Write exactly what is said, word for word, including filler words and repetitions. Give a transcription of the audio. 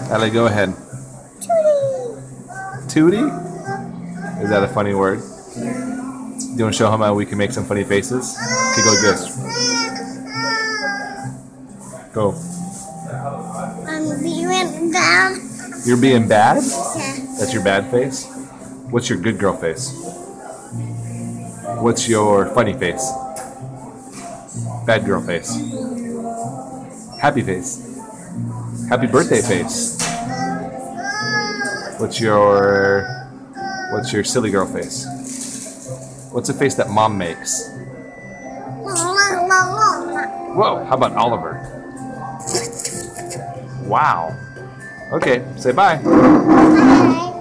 Adele, go ahead. Tootie? Is that a funny word? Do you want to show him how we can make some funny faces? Okay, go like this. Go. I'm being bad. You're being bad? Yeah. That's your bad face? What's your good girl face? What's your funny face? Bad girl face. Happy face. Happy birthday face. What's your what's your silly girl face? What's a face that mom makes? Whoa, how about Oliver? Wow. Okay, say bye. Bye.